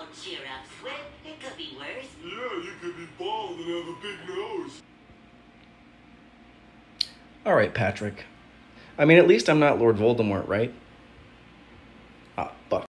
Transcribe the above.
cheer up, Squid. It could be worse. Yeah, you could be bald and have a big nose. All right, Patrick. I mean, at least I'm not Lord Voldemort, right? Ah, fuck.